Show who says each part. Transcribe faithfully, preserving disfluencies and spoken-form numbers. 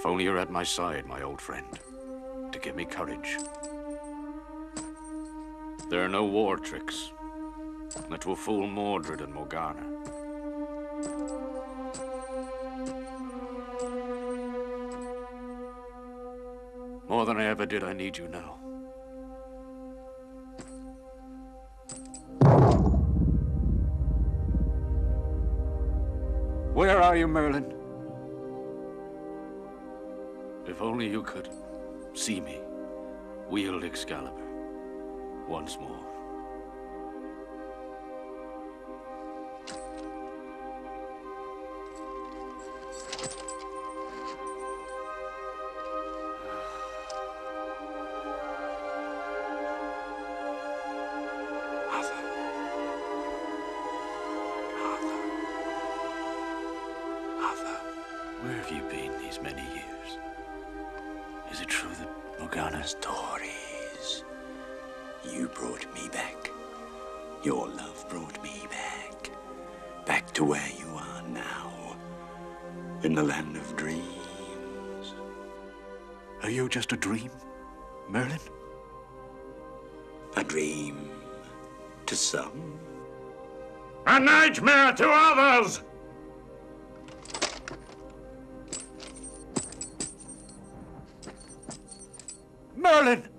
Speaker 1: If only you're at my side, my old friend, to give me courage. There are no war tricks that will fool Mordred and Morgana. More than I ever did, I need you now. Where are you, Merlin? If only you could see me wield Excalibur once more. Where have you been these many years? Is it true that Morgana's
Speaker 2: Stories. You brought me back. Your love brought me back. Back to where you are now. In the land of dreams.
Speaker 1: Are you just a dream, Merlin?
Speaker 2: A dream to some.
Speaker 3: A nightmare to others!
Speaker 1: Merlin!